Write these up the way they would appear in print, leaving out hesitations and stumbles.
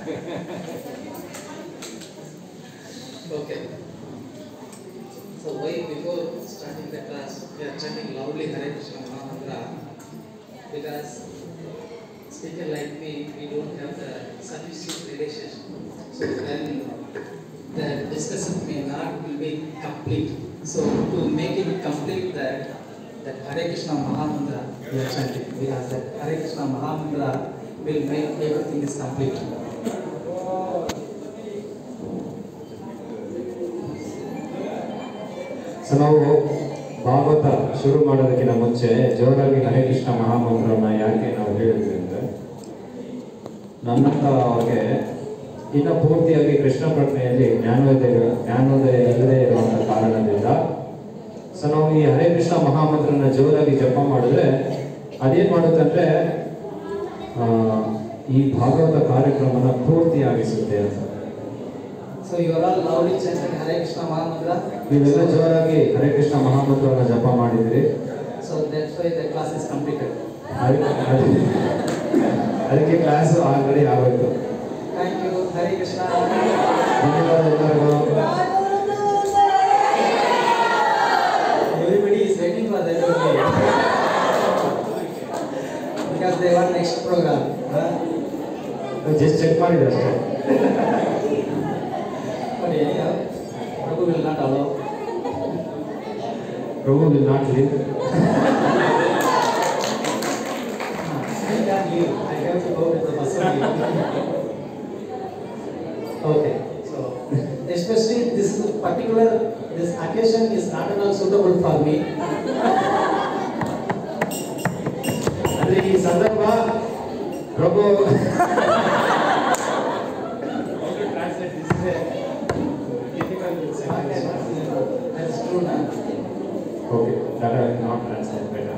Okay. So why before starting the class we are chanting loudly Hare Krishna Mahamantra? Because speaker like me, we don't have the sufficient relationship. So then the discussion may not will be complete. So to make it complete that Hare Krishna Mahamantra we are chanting, because that Hare Krishna Mahamantra will make everything is complete. So ನಾವು ಭಾಗವತ ಶುರು ಮಾಡೋದಕ್ಕಿಂತ ಮುಂಚೆ ಜೋರಾಗಿ ಹರೇ ಕೃಷ್ಣ ಮಹಾಮಂತ್ರವನ್ನು ಯಾಕೆ ನಾವು ಹೇಳಿದ್ವಿ ಅಂದರೆ, ನನ್ನಂತ ಅವ್ರಿಗೆ ಇನ್ನು ಪೂರ್ತಿಯಾಗಿ ಕೃಷ್ಣ ಪ್ರಜ್ಞೆಯಲ್ಲಿ ಜ್ಞಾನೋದಯ ಇಲ್ಲದೆ ಇರುವಂಥ ಕಾರಣದಿಂದ ಸೊ ನಾವು ಈ ಹರೇ ಕೃಷ್ಣ ಮಹಾಮಂತ್ರನ ಜೋರಾಗಿ ಜಪ ಮಾಡಿದ್ರೆ ಅದೇನು ಮಾಡುತ್ತೆ ಅಂದರೆ ಈ ಭಾಗವತ ಕಾರ್ಯಕ್ರಮನ ಪೂರ್ತಿಯಾಗಿಸುತ್ತೆ ಅಂತ. So you are all loudly chanting Hare Krishna Mahamantra. ನೀವೆಲ್ಲ ಜೋರಾಗಿ ಹರೇ ಕೃಷ್ಣ ಮಹಾಮಂತ್ರವನ್ನು ಜಪ ಮಾಡಿದ್ರಿ. So that's why the class is completed. ಅದಕ್ಕೆ ಕ್ಲಾಸ್ ಆಲ್ರೆಡಿ ಆಗೋಯ್ತು. Thank you. Hare Krishna. ಧನ್ಯವಾದ ಎಲ್ಲರಿಗೂ. Everybody is waiting for that only. Because they want next program. Just check ಮಾಡಿದೆ ಅಷ್ಟೇ. But anyhow, Prabhu will not allow. Prabhu will not leave. I can't leave. I have to go with the bus only. Okay. So, especially this occasion is not at all suitable for me. ಅಂದ್ರೆ ಈ ಸಂದರ್ಭ ಪ್ರಭು That's true now. Okay, that I will not translate better.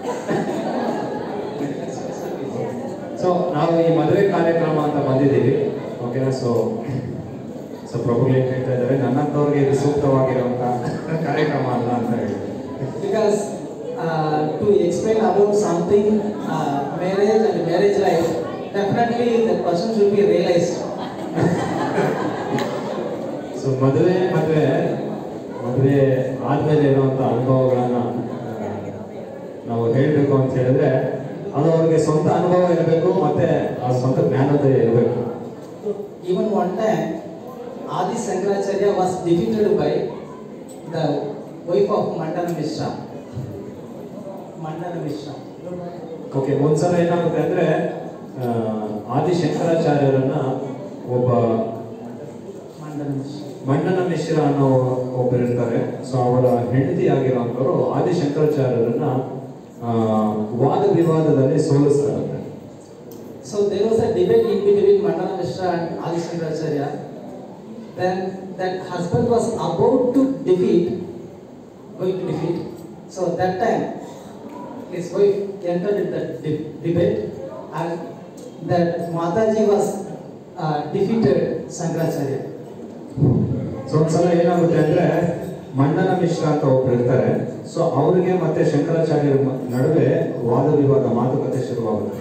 So ನಾವು ಈ ಮದುವೆ ಕಾರ್ಯಕ್ರಮ ಅಂತ ಬಂದಿದ್ದೀವಿ. ಓಕೆನಾ? ಸೊ ಪ್ರಭುಗಳು ಏನು ಹೇಳ್ತಾ ಇದ್ದಾರೆ, ನನ್ನಂತವ್ರಿಗೆ ಇದು ಸೂಕ್ತವಾಗಿರುವಂಥ ಕಾರ್ಯಕ್ರಮ ಅಲ್ಲ ಅಂತ ಹೇಳಿ. Because to explain about something, marriage and marriage life, definitely the person should be realized. So ಮದುವೆ ಆದಮೇಲೆ ಇರುವಂಥ ಅನುಭವಗಳನ್ನು ನಾವು ಹೇಳಬೇಕು ಅಂತ ಹೇಳಿದ್ರೆ ಅದು ಅವ್ರಿಗೆ ಸ್ವಂತ ಅನುಭವ ಇರಬೇಕು, ಮತ್ತೆ ಆ ಸ್ವಂತ ಜ್ಞಾನೋದಯ ಇರಬೇಕು. Even one time, Adi Shankaracharya was defeated by the wife of Mandana Mishra. Okay, ಒಂದ್ಸಲ ಏನಾಗುತ್ತೆ ಅಂದರೆ ಆದಿ ಶಂಕರಾಚಾರ್ಯರನ್ನ ಒಬ್ಬ ಮಂಡನ ಮಿಶ್ರ ಅನ್ನೋ ಒಬ್ಬರು ಇರ್ತಾರೆ. ಸೊ ಅವರ ಹೆಂಡತಿ ಆಗಿರುವಂಥವ್ರು ಆದಿ ಶಂಕರಾಚಾರ್ಯರನ್ನ ವಾದ ವಿವಾದದಲ್ಲಿ ಸೋಲಿಸ್ತಾರಂತೆ. So there was a debate in between Mandana Mishra and Adi Shankaracharya. Then that husband was about to going to defeat. So that time his wife entered in that debate, and that Mataji was defeated Shankaracharya. So ಒಂದ್ಸಲ ಏನಾಗುತ್ತೆ ಅಂದ್ರೆ ಮಂಡನ ಮಿಶ್ರ ಅಂತ ಒಬ್ರು ಇರ್ತಾರೆ. So ಅವರಿಗೆ ಮತ್ತೆ ಶಂಕರಾಚಾರ್ಯರ ನಡುವೆ ವಾದ ವಿವಾದ ಮಾತುಕತೆ ಶುರುವಾಗುತ್ತೆ.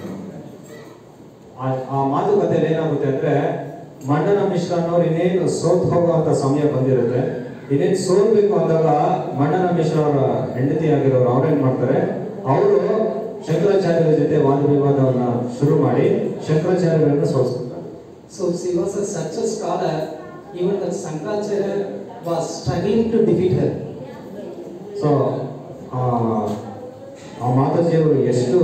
ಆ ಮಾತುಕತೆಯಲ್ಲಿ ಏನಾಗುತ್ತೆ ಅಂದ್ರೆ ಮಂಡನ ಮಿಶ್ರ ಅನ್ನೋರು ಇನ್ನೇನು ಸೋತ್ ಹೋಗುವಂತ ಸಮಯ ಬಂದಿರುತ್ತೆ. ಇನ್ನೇನು ಸೋಲ್ಬೇಕು ಅಂದಾಗ ಮಂಡನ ಮಿಶ್ರ ಅವರ ಹೆಂಡತಿ ಆಗಿರೋರು ಅವ್ರೇನ್ ಮಾಡ್ತಾರೆ, ಅವರು ಶಂಕರಾಚಾರ್ಯರ ಜೊತೆ ವಾದ ವಿವಾದವನ್ನ ಶುರು ಮಾಡಿ ಶಂಕರಾಚಾರ್ಯರನ್ನು ಸೋಲಿಸ್ತಾರೆ. So she was such a scholar, even that Shankaracharya was struggling to defeat her. So ಆ ಮಾತಾಜಿಯವರು ಎಷ್ಟು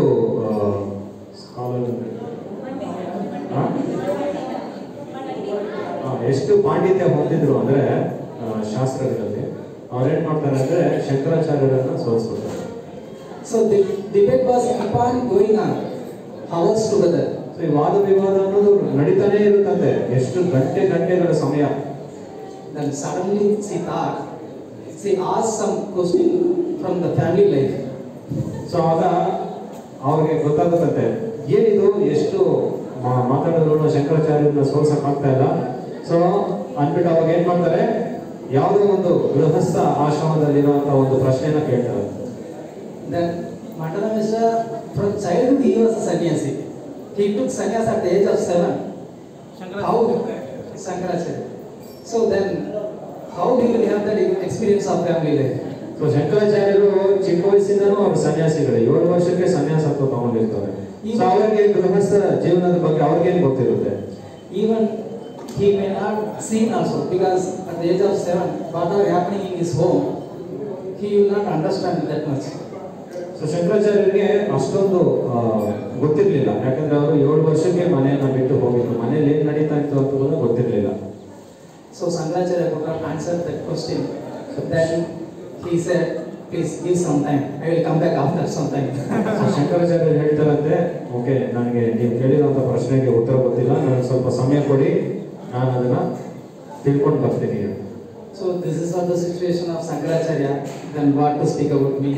ಎಷ್ಟು ಪಾಂಡಿತ್ಯ ಹೊಂದಿದ್ರು ಅಂದ್ರೆ ಶಾಸ್ತ್ರಗಳಲ್ಲಿ ಅವ್ರೇನ್ ಮಾಡ್ತಾರೆ ಅಂದ್ರೆ ಶಂಕರಾಚಾರ್ಯರನ್ನ ಸೋಲಿಸ್ಬಿಡ್ತಾರೆ. So the debate was keep on going on hours together. So ಈ ವಾದ ವಿವಾದ ಅನ್ನೋದು ನಡೀತಾನೆ ಇರುತ್ತದೆ ಎಷ್ಟು ಗಂಟೆಗಳ ಸಮಯ. Then suddenly she asked some question from the family life. So ಆಗ ಅವ್ರಿಗೆ ಗೊತ್ತಾಗುತ್ತೆ ಏನಿದು ಎಷ್ಟು ಮಾತಾಡಿದ್ರು ಶಂಕರಾಚಾರ್ಯರನ್ನ ಸೋಲ್ಸಕ್ ಆಗ್ತಾ ಇಲ್ಲ. ಸೊ ಅಂದ್ಬಿಟ್ಟು ಅವಾಗ ಏನ್ ಮಾಡ್ತಾರೆ, ಯಾವುದೋ ಒಂದು ಗೃಹಸ್ಥ ಆಶ್ರಮದಲ್ಲಿರುವಂತ ಒಂದು ಪ್ರಶ್ನೆನ ಕೇಳ್ತಾರೆ. Then Mandana Mishra, from childhood he was a sannyasi. He took sannyas at the age of 7. How Shankaracharya. So then, how he will have that experience of family life? So ಶಂಕರಾಚಾರ್ಯರು ಚಿಕ್ಕ ವಯಸ್ಸಿಂದನೂ ಅವರು ಸನ್ಯಾಸಿಗಳೇ, 7 ವರ್ಷಕ್ಕೆ ಸನ್ಯಾಸತ್ವ ತಗೊಂಡಿರ್ತಾರೆ. ಸೊ ಅವರಿಗೆ ಗೃಹಸ್ಥ ಜೀವನದ ಬಗ್ಗೆ ಅವ್ರಿಗೇನು ಗೊತ್ತಿರುತ್ತೆ? Even he may not seen also, because at the age of 7, what are happening in his home, he will not understand that much. So ಶಂಕರಾಚಾರ್ಯರಿಗೆ ಅಷ್ಟೊಂದು ಗೊತ್ತಿರಲಿಲ್ಲ, ಯಾಕಂದ್ರೆ ಅವರು 7 ವರ್ಷಕ್ಕೆ ಮನೆಯನ್ನ ಬಿಟ್ಟು ಹೋಗಿದ್ರು. ಮನೇಲಿ ಏನ್ ನಡೀತಾ ಇತ್ತು ಅಂತ ಕೂಡ ಗೊತ್ತಿರಲಿಲ್ಲ. So Shankaracharya could not answer that question. So then he said, please give some time, I will come back after some time. So ಶಂಕರಾಚಾರ್ಯರು ಹೇಳ್ತಾರಂತೆ, ಓಕೆ, ನನಗೆ ನೀವು ಕೇಳಿರುವಂಥ ಪ್ರಶ್ನೆಗೆ ಉತ್ತರ ಗೊತ್ತಿಲ್ಲ, ನನಗೆ ಸ್ವಲ್ಪ ಸಮಯ ಕೊಡಿ, ನಾನು ಅದನ್ನ ತಿಳ್ಕೊಂಡು ಬರ್ತೀನಿ. So this is what the situation of Shankaracharya. Then what to speak about me?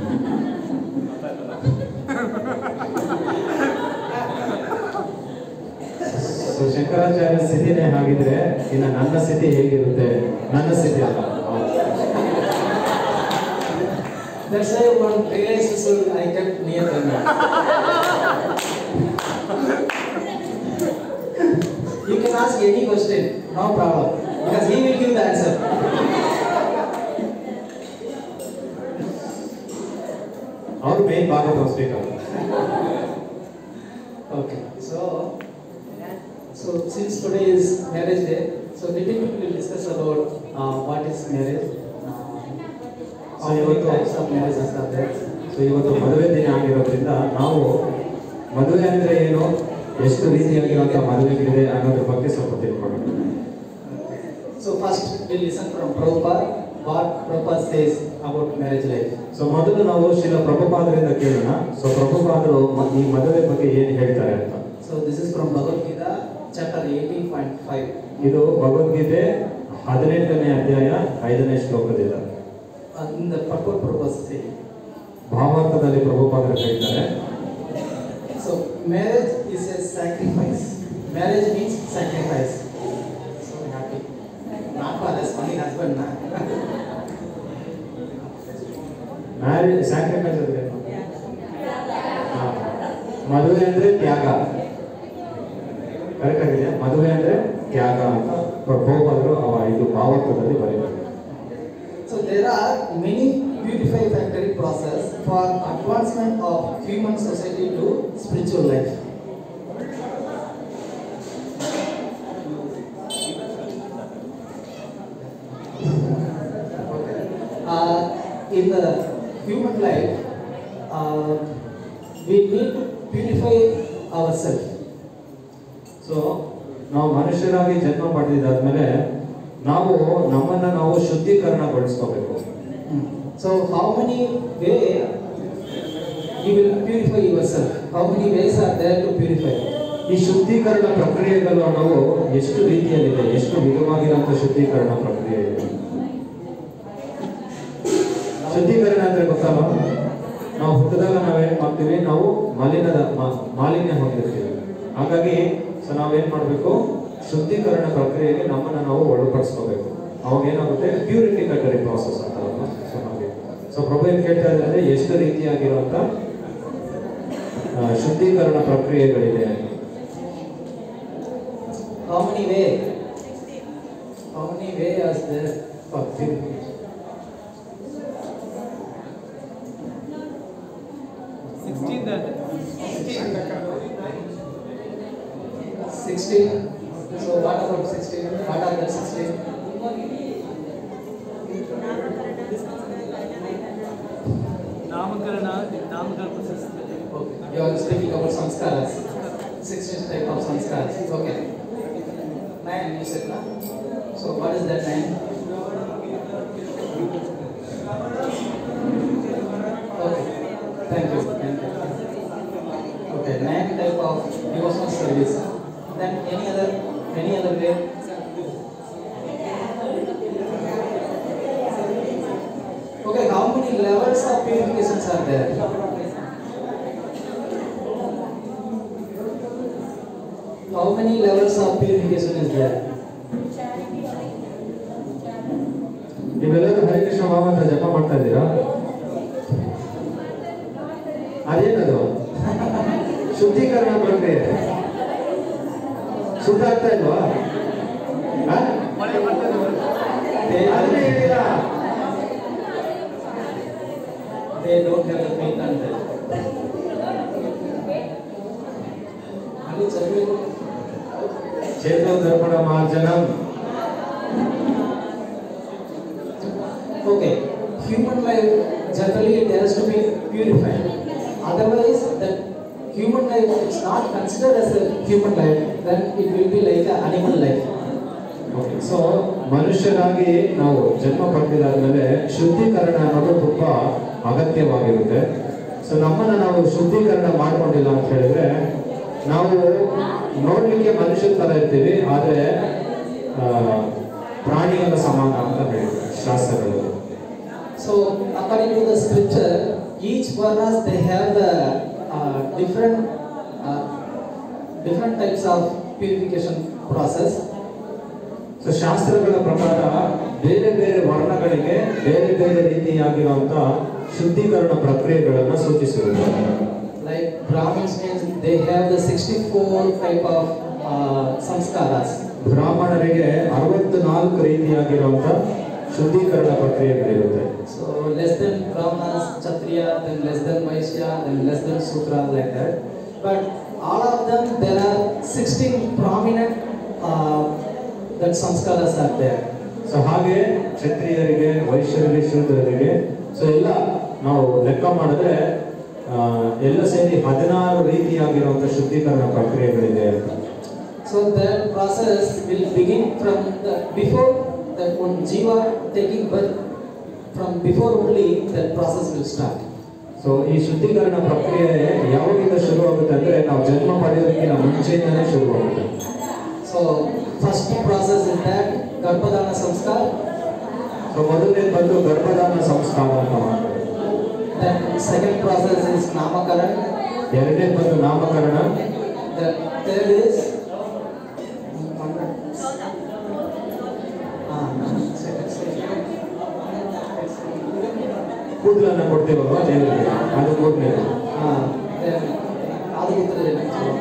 So Shankaracharya ಸ್ಥಿತಿನೇ ಹಾಗಿದ್ರೆ ಇನ್ನು ನನ್ನ ಸ್ಥಿತಿ ಹೇಗಿರುತ್ತೆ? ನನ್ನ ಸ್ಥಿತಿ ಅಲ್ಲ. That's why one realizes I kept near them. You can ask any question, no problem, because he will give the answer. ಅವ್ರು main Bhagavata speaker. Okay, so since today is marriage day, so little bit we'll discuss about what is marriage. So what types of marriages are there? So ಇವತ್ತು ಮದುವೆ ದಿನ ಆಗಿರೋದ್ರಿಂದ ನಾವು ಮದುವೆ ಅಂದ್ರೆ ಏನು, ಎಷ್ಟು ರೀತಿಯಾಗಿರುವಂಥ ಮದುವೆಗಳಿದೆ ಅನ್ನೋದ್ರ ಬಗ್ಗೆ ಸ್ವಲ್ಪ ತಿಳ್ಕೊಳ್ಳೋಣ. So first we'll listen from Prabhupada, what Prabhupada says about marriage life. So ಮೊದಲು ನಾವು ಶ್ರೀಲ ಪ್ರಭುಪಾದರಿಂದ ಕೇಳೋಣ. ಸೊ ಪ್ರಭುಪಾದರು ಈ ಮದುವೆ ಬಗ್ಗೆ ಏನು ಹೇಳ್ತಾರೆ ಅಂತ. So this is from Bhagavad Gita, chapter 18.5. ಇದು ಭಗವದ್ಗೀತೆ 18ನೇ ಅಧ್ಯಾಯ 5ನೇ ಶ್ಲೋಕದಿಂದ. In the purport Prabhupada says. ಭಾವಾರ್ಥದಲ್ಲಿ ಪ್ರಭುಪಾದರು ಹೇಳ್ತಾರೆ. So marriage is a sacrifice. Marriage means sacrifice. So happy. Not for this only husband. Marriage sacrifice ಅಂದ್ರೆ ಮದುವೆ ಅಂದ್ರೆ ತ್ಯಾಗ. ಕರೆಕ್ಟ್ ಆಗಿದೆ. ಮದುವೆ ಅಂದ್ರೆ ತ್ಯಾಗ ಅಂತ ಪ್ರಭುಪಾದರು ಇದು ಭಾವಾರ್ಥದಲ್ಲಿ ಬರೀತಾರೆ. So there are many beautiful factory process for advancement of human society to spiritual life. In the human life, we need to purify ourselves. So ನಾವು ಮನುಷ್ಯರಾಗಿ ಜನ್ಮ ಪಡೆದಿದ್ದಾದ್ಮೇಲೆ ನಾವು ನಮ್ಮನ್ನ ನಾವು ಶುದ್ಧೀಕರಣಗೊಳಿಸ್ಕೋಬೇಕು. So how many ways you will purify yourself? How many ways are there to purify? ಈ ಶುದ್ಧೀಕರಣ ಪ್ರಕ್ರಿಯೆಗಳು ನಾವು ಎಷ್ಟು ರೀತಿಯಲ್ಲಿದೆ, ಎಷ್ಟು ವಿಧವಾಗಿರುವಂಥ ಶುದ್ಧೀಕರಣ ಪ್ರಕ್ರಿಯೆ ಇದೆ. ಶುದ್ಧೀಕರಣ ಅಂದ್ರೆ ಗೊತ್ತಲ್ಲ, ನಾವು ಹುಟ್ಟಿದಾಗ ನಾವೇನ್ ಮಾಡ್ತೀವಿ, ನಾವು ಮಾಲಿನ್ಯ ಹೊಂದಿರ್ತೀವಿ. ಹಾಗಾಗಿ ಸೊ ನಾವೇನ್ ಮಾಡಬೇಕು, ಶುದ್ಧೀಕರಣ ಪ್ರಕ್ರಿಯೆಗೆ ನಮ್ಮನ್ನ ನಾವು ಒಳಪಡಿಸ್ಕೋಬೇಕು. ಅವಾಗ ಏನಾಗುತ್ತೆ, ಪ್ಯೂರಿಫಿಕೇಟರಿ ಪ್ರಾಸೆಸ್ ಅಂತಾರಲ್ಲ. ಸೊ ಪ್ರಭು ಏನ್ ಕೇಳ್ತಾ ಇದ್ದಾರೆ, ಎಷ್ಟು ರೀತಿಯಾಗಿರುವಂತ ಶುದ್ಧೀಕರಣ ಪ್ರಕ್ರಿಯೆಗಳಿದೆ. How many ways? How many ways are there for purification? 16. So what about 16? What are the 16? Namakarana process. Okay. You are speaking about samskaras. 16 type of samskaras. Okay. 9 you said, na? So what is that 9? Okay. Thank you. Okay, 9 type of devotional service. Then any other way? Okay, how many levels of purifications are there? How many levels of purification is there? ನೀವೆಲ್ಲರೂ ಹರೇ ಕೃಷ್ಣ ಭಾವ ಅಂತ ಜಪ ಮಾಡ್ತಾ ಇದ್ದೀರಾ? ಅದೇನದು ಶುದ್ಧೀಕರಣ ಪ್ರಕ್ರಿಯೆ. ಸುದ್ದ ಆಗ್ತಾ ಇಲ್ವಾ? ಅದನ್ನೇ ಹೇಳಿಲ್ಲ. They don't have the faith and that. Ali Chalvi. Cheto Dharmana Marjanam. Okay, human life generally it has to be purified. Otherwise, that human life is not considered as a human life. Then it will be like an animal life. Okay, so ಮನುಷ್ಯರಾಗಿ ನಾವು ಜನ್ಮ ಪಡೆದಾದ್ಮೇಲೆ ಶುದ್ಧೀಕರಣ ಅನ್ನೋದು ತುಂಬಾ ಅಗತ್ಯವಾಗಿರುತ್ತೆ. So ನಮ್ಮನ್ನ ನಾವು ಶುದ್ಧೀಕರಣ ಮಾಡ್ಕೊಂಡಿಲ್ಲ ಅಂತ ಹೇಳಿದ್ರೆ ನಾವು ನೋಡ್ಲಿಕ್ಕೆ ಮನುಷ್ಯನ ತರ ಇರ್ತೀವಿ, ಆದ್ರೆ ಪ್ರಾಣಿಗಳ ಸಮಾನ ಅಂತ ಹೇಳ್ತಾರೆ ಶಾಸ್ತ್ರಗಳಲ್ಲಿ. So according to the scripture, each varnas they have the different types of purification process. So ಶಾಸ್ತ್ರಗಳ ಪ್ರಕಾರ ಬೇರೆ ಬೇರೆ ವರ್ಣಗಳಿಗೆ ಬೇರೆ ಬೇರೆ ರೀತಿಯಾಗಿರುವಂತ ಶುದ್ಧೀಕರಣ ಪ್ರಕ್ರಿಯೆಗಳನ್ನು ಸೂಚಿಸುವುದು. Like Brahmins means they have the 64 type of samskaras. ಬ್ರಾಹ್ಮಣರಿಗೆ 64 ರೀತಿಯಾಗಿರುವಂತ ಶುದ್ಧೀಕರಣ ಪ್ರಕ್ರಿಯೆಗಳಿರುತ್ತೆ. So less than Brahmanas, Kshatriya, then less than Vaishya, then less than Sudra, like that. But all of them there are 16 prominent that samskaras are there. So ಹಾಗೆ ಕ್ಷತ್ರಿಯರಿಗೆ, ವೈಶ್ಯರಿಗೆ, ಶೂದ್ರರಿಗೆ so ಎಲ್ಲ ನಾವು ಲೆಕ್ಕ ಮಾಡಿದ್ರೆ ಎಲ್ಲ ಸೇರಿ 16 ರೀತಿಯಾಗಿರುವಂತ ಶುದ್ಧೀಕರಣ ಪ್ರಕ್ರಿಯೆಗಳಿದೆ. So that process will begin from the before that one jiva taking birth, from before only that process will start. So ಈ ಶುದ್ಧೀಕರಣ ಪ್ರಕ್ರಿಯೆ ಯಾವಾಗಿಂದ ಶುರುವಾಗುತ್ತೆ ಅಂದ್ರೆ ನಾವು ಜನ್ಮ ಪಡೆಯೋದಕ್ಕಿಂತ ಮುಂಚೆಯಿಂದನೇ ಶುರುವಾಗುತ್ತೆ. So first process is that Garbhadana Samskar. So ಮೊದಲನೇ ಬಂದು ಗರ್ಭಧಾನ ಸಂಸ್ಕಾರ ಅಂತ ಮಾಡ್ತಾರೆ. Then second process is Namakaran. ಎರಡನೇ ಬಂದು ನಾಮಕರಣ. The third is ಕೂದಲನ್ನ ಕೊಡ್ತೀವಲ್ವಾ ದೇವರಿಗೆ, ಅದು ಮೂರನೇದು. ಅದು ಗೊತ್ತಿರಲಿಲ್ಲ.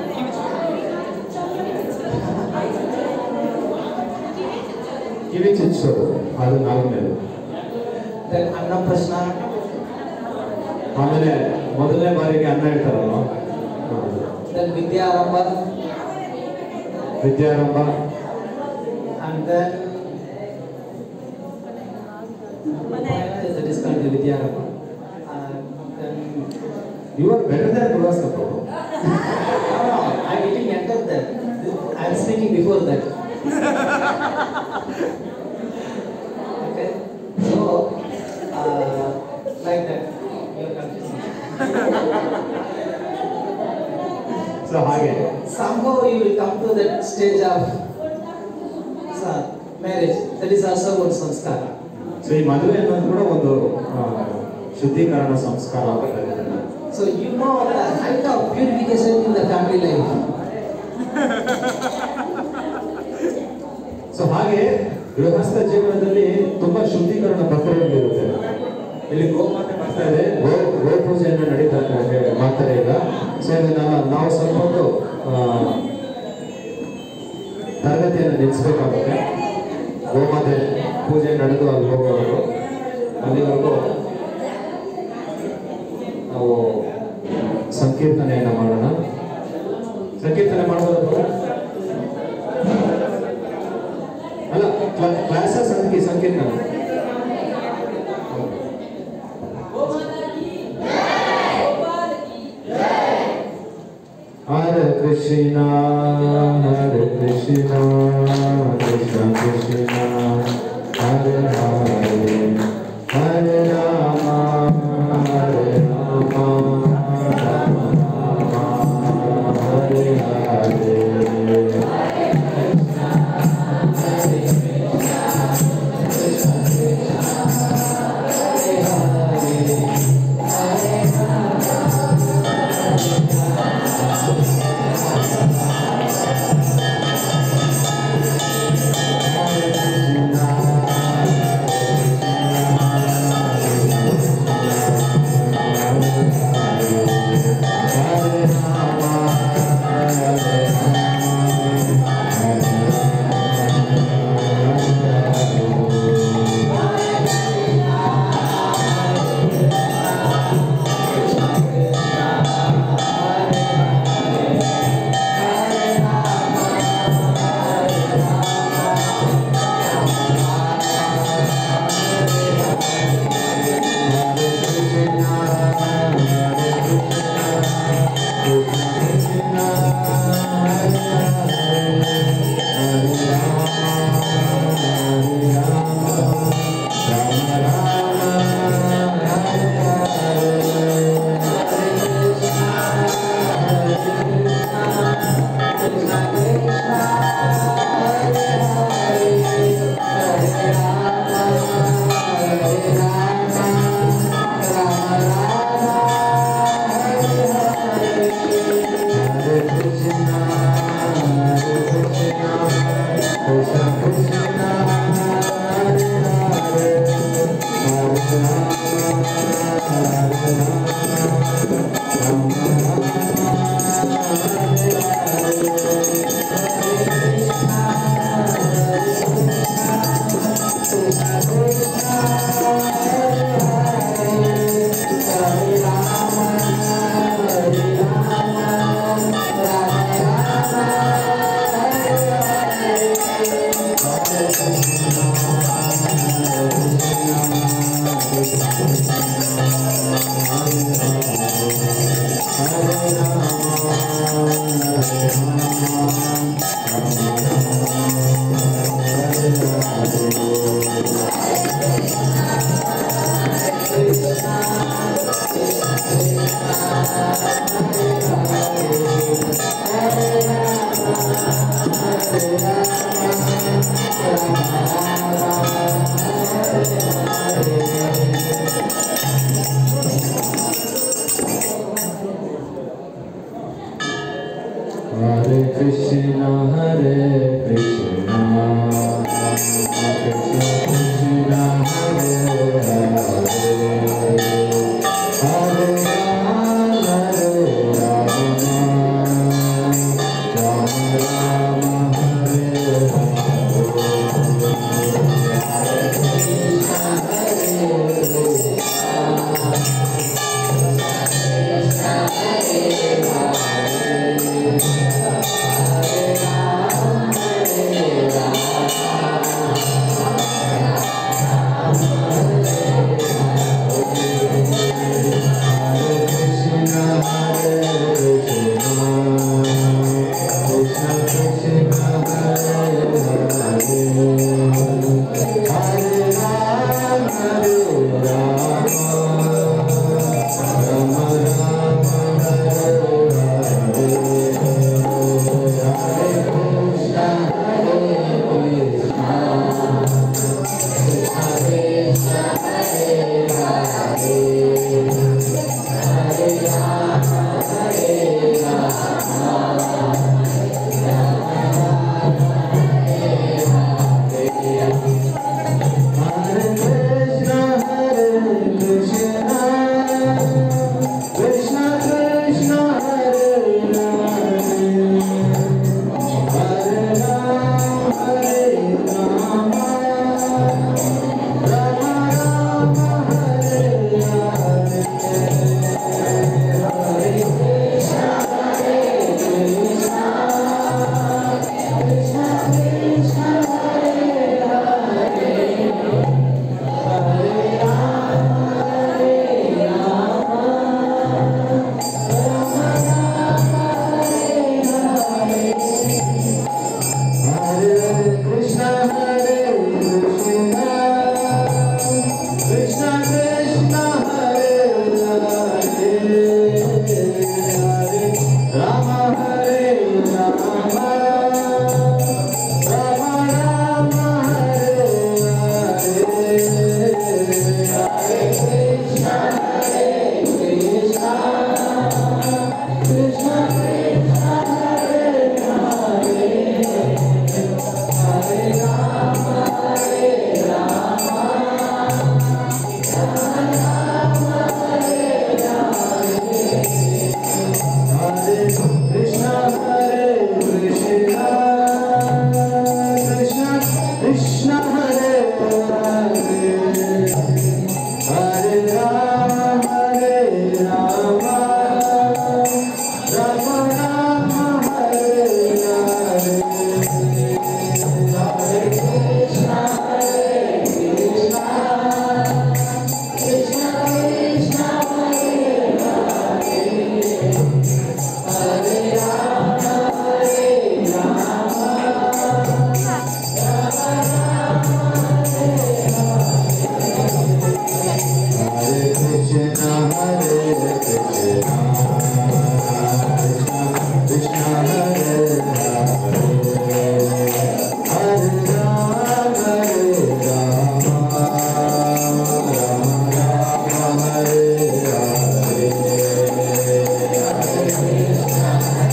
ಕಿವಿ ಚುಚ್ಚಿಸೋದು, ಅದು ನಾಲ್ಕನೇದು. Then Annaprashna. ಆಮೇಲೆ ಮೊದಲನೇ ಬಾರಿಗೆ ಅನ್ನ ಇಡ್ತಾರಲ್ವ, Then Vidyarambha. Vidyarambha. And then that is called the Vidyarambha. Then You are better than Gurvaska Prabhu. no, I didn't enter that. I am speaking before that. Okay, so like that. You are confused. So ಹಾಗೆ Somehow you will come to that stage of marriage. That is also one sanskara. So ಈ ಮದುವೆ ಅನ್ನೋದು ಕೂಡ ಒಂದು ಶುದ್ಧೀಕರಣ ಸಂಸ್ಕಾರ ಅಂತ ಕರೀತಾರೆ. So you know the height of purification in the family life. So ಹಾಗೆ ಗೃಹಸ್ಥ ಜೀವನದಲ್ಲಿ ತುಂಬಾ ಶುದ್ಧೀಕರಣ ಪ್ರಕ್ರಿಯೆಗಳಿರುತ್ತೆ. ಇಲ್ಲಿ ಗೋಮಾತೆ ಬರ್ತಾ ಇದೆ, ಗೋ ಪೂಜೆಯನ್ನು ಮಾಡ್ತಾರೆ ಈಗ. ಸೊ ಇದನ್ನ ನಾವು ಸ್ವಲ್ಪ ಹೊತ್ತು ತರಗತಿಯನ್ನು ನಿಲ್ಲಿಸಬೇಕಾಗುತ್ತೆ. ಗೋಮಾತೆ ಪೂಜೆ ನಡೆದು ಅಲ್ಲಿ ಹೋಗೋವರೆಗೂ, ಅಲ್ಲಿವರೆಗೂ ನಾವು ಸಂಕೀರ್ತನೆಯನ್ನು ಮಾಡೋಣ. ಸಂಕೀರ್ತನೆ ಮಾಡೋದು ಅಲ್ಲ, ಕ್ಲಾಸಸ್ ಅದಕ್ಕೆ ಸಂಕೀರ್ತನೆ. Hare Krishna, Hare Krishna, Krishna Krishna, Hare Hare, Hare Rama, Hare Rama, Rama Rama, Hare Hare. Hare Hare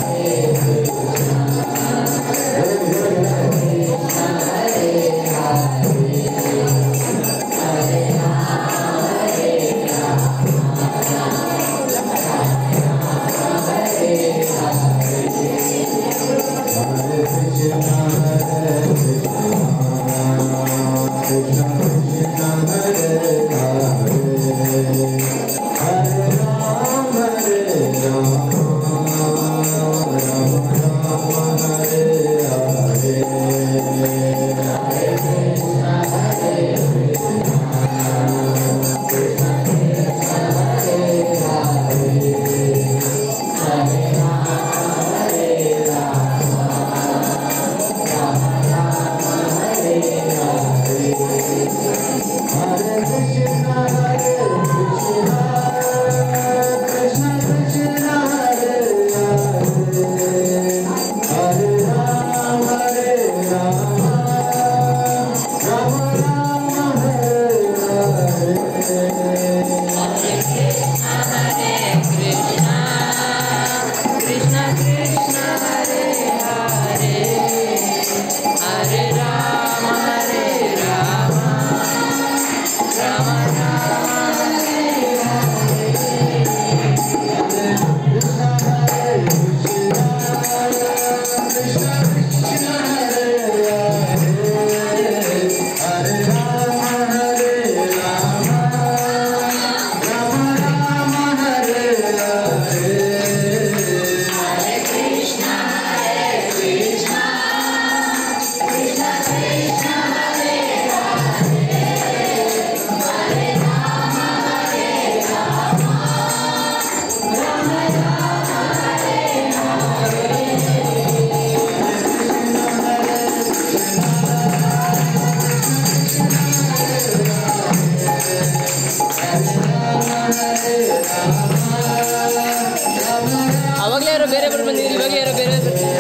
ಅವಾಗಲೇ ಯಾರೋ ಬೇರೆ ಬರ್ ಬಂದಿದ್ರು, ಇವಾಗ ಯಾರೋ ಬೇರೆ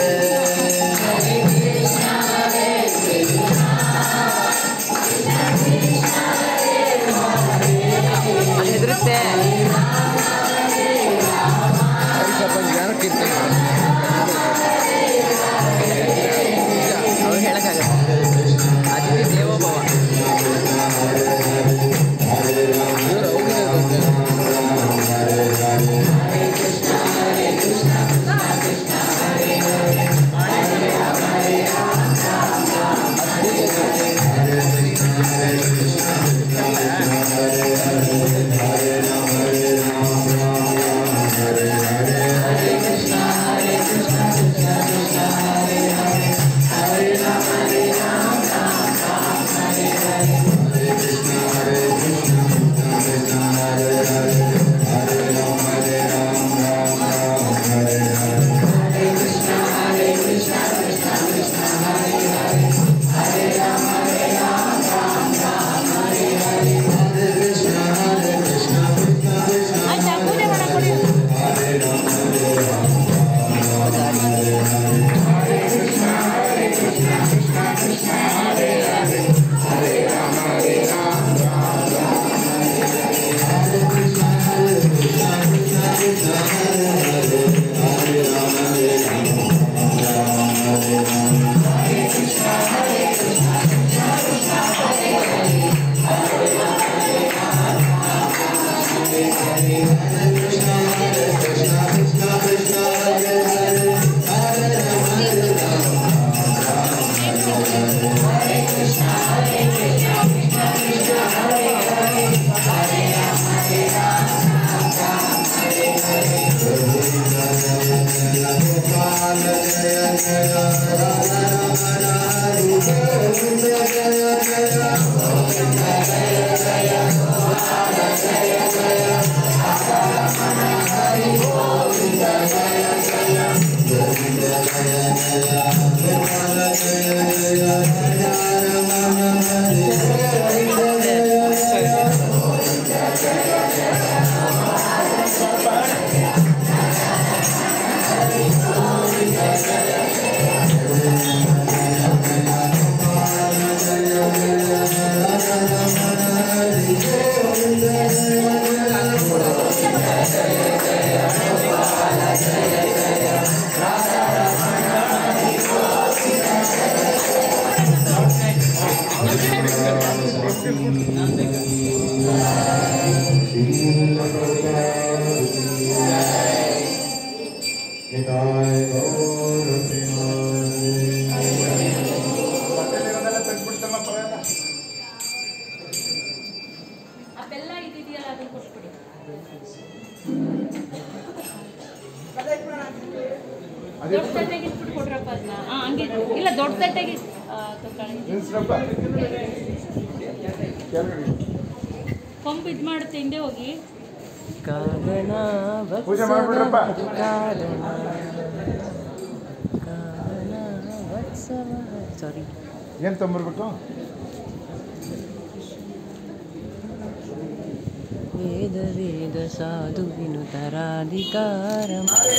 ಹೆದರುತ್ತೆ. ಅವ್ರು ಹೇಳಕ್ಕಾಗಲ್ಲ, ಅತಿಥಿ ದೇವೋಭವ. ನಿತಾಯ ಗೌರ ಅದೆಲ್ಲ ಇದೆಯಲ್ಲ ಅದನ್ನ ಕೊಟ್ಬಿಡಿ. ದೊಡ್ಡ ತಟ್ಟೆಗೆ ಇಟ್ಬಿಟ್ಟು ಕೊಡ್ರಪ್ಪ ಅದನ್ನ. ಹಂಗೆ ಇಲ್ಲ, ದೊಡ್ಡ ತಟ್ಟೆಗೆ ಕೊಂಬು ಇದು ಮಾಡುತ್ತೆ, ಹಿಂದೆ ಹೋಗಿ ಪೂಜೆ ಮಾಡ್ಬಿಡ್ರಪ್ಪ. ಸಾರಿ, ಏನು ತೊಂಬರ್ಬೇಕು? ವೇದ ವೇದ ಸಾಧು ವಿನುತರಾಧಿಕಾರ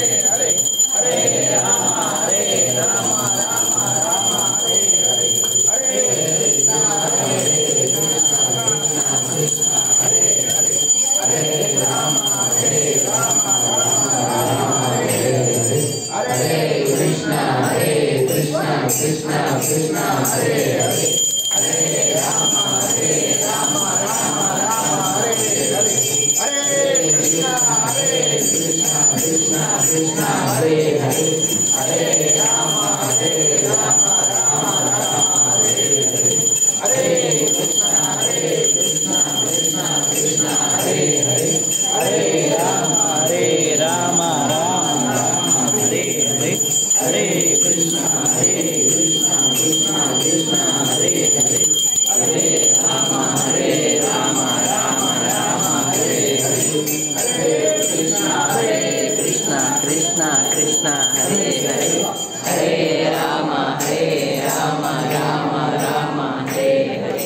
ಕೃಷ್ಣ ಕೃಷ್ಣ ಹರೇ ಹರೇ ಹರೇ ರಾಮ ರಾಮ ಹರೇ ಹರೇ ಹರೇ ಕೃಷ್ಣ ಕೃಷ್ಣ ಕೃಷ್ಣ ಹರೇ ಹರೇ ಹರೇ ರಾಮ ರಾಮ ಹರೇ ಹರೇ ಹರೇ ಕೃಷ್ಣ ಕೃಷ್ಣ ಕೃಷ್ಣ ಹರೇ ಹರೇ ಹರೇ ರಾಮ ರಾಮ ಹರೇ ಹರೇ ಹರೇ ಕೃಷ್ಣ ಕೃಷ್ಣ ಕೃಷ್ಣ ಹರೇ ಹರೇ ಹರೇ ರಾಮ ರಾಮ ರಾಮ ಹರೇ ಹರೇ ಹರೇ ಕೃಷ್ಣ ಕೃಷ್ಣ ಕೃಷ್ಣ ಹರೇ ಹರೇ ಹರೇ ರಾಮ ರಾಮ ರಾಮ ಹರೇ ಹರೇ.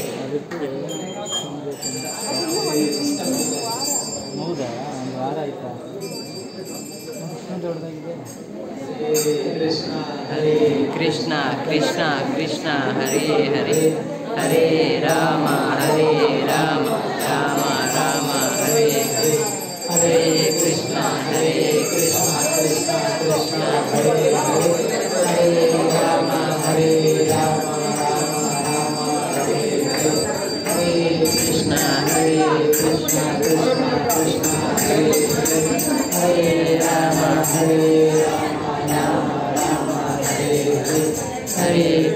ಹೌದಾ? ಒಂದು ವಾರ ಆಯ್ತಾ? ದೊಡ್ಡದಾಗಿದೆ. ಕೃಷ್ಣ ಕೃಷ್ಣ ಕೃಷ್ಣ ಹರೇ ಹರೇ ಹರೇ ರಾಮ ರಾಮ ರಾಮ ಹರೇ ಹರೇ ಹರೇ ಕೃಷ್ಣ ಕೃಷ್ಣ ಕೃಷ್ಣ ಹರೇ ಹರೇ ಹರೇ ರಾಮ ರಾಮ ರಾಮ ಹರೇ ಹರೇ ಹರೇ ಕೃಷ್ಣ ಕೃಷ್ಣ ಕೃಷ್ಣ ಹರೇ ಹರೇ ಹರೇ ರಾಮ ರಾಮ ರಾಮ ಹರೇ ಹರೇ ಹರೇ